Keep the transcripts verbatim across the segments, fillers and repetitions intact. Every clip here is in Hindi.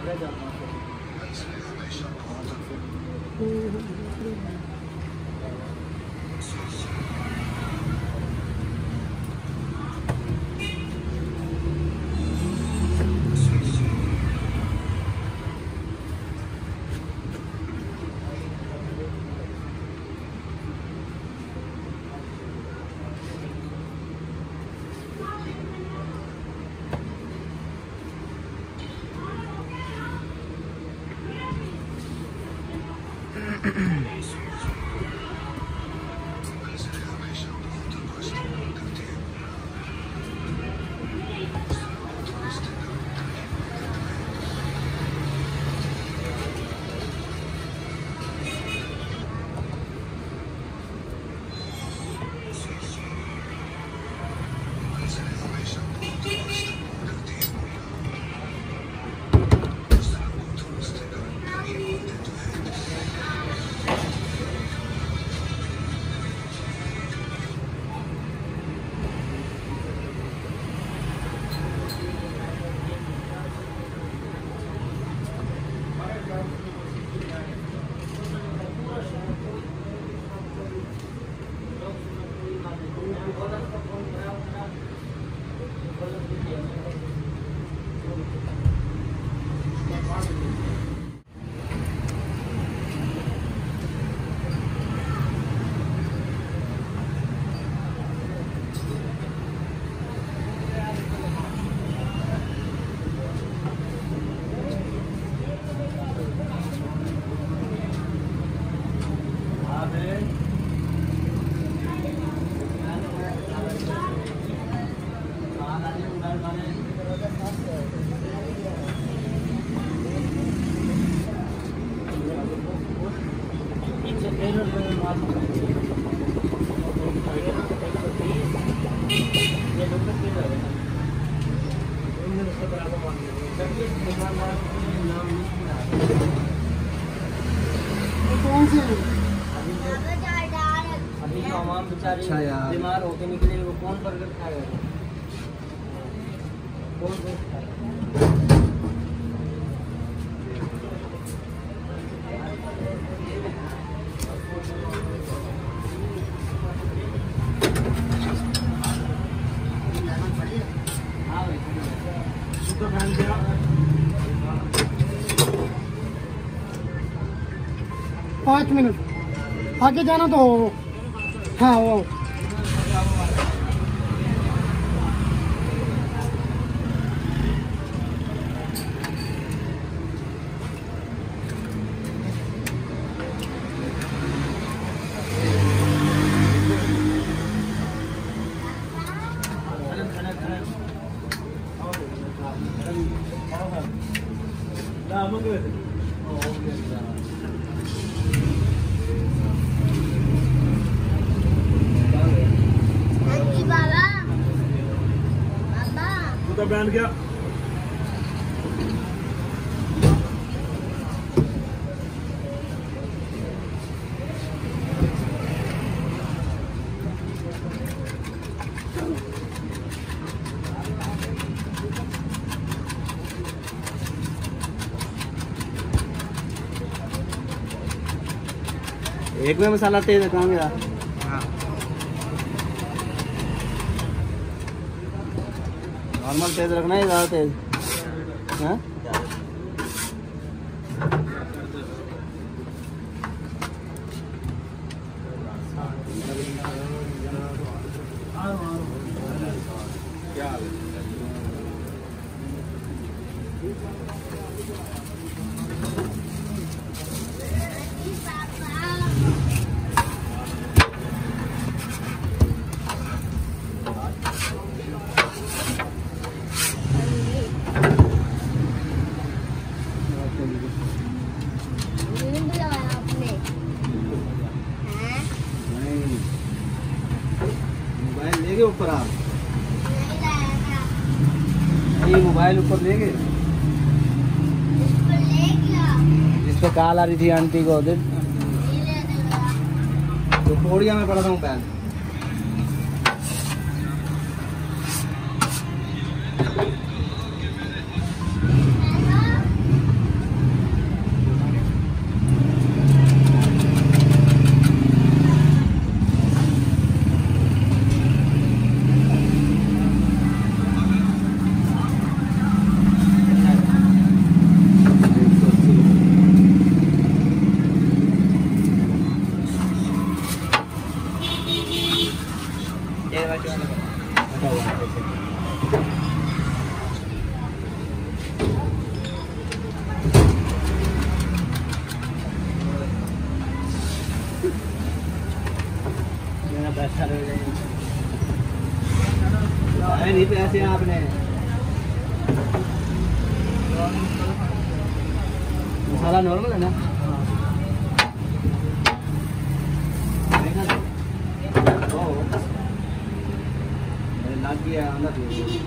अच्छा यार, बीमार होके निकले वो कौन बर्गर खाएगा? कौन खाएगा? पाँच मिनट आगे जाना तो हाँ वो बैंड गया। एक में मसाला तेज कहाँ गया? नॉर्मल तेज रखना है, ज़्यादा तेज? हाँ? ऊपर आप नहीं, मोबाइल ऊपर ले गए जिस पे कॉल आ रही थी आंटी को दिन तो पोड़िया में पड़ा था मोबाइल। मसाले हो जाएंगे। अरे नहीं पैसे आपने मसाला नॉर्मल है ना? लग गया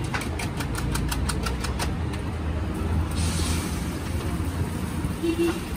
अंदर।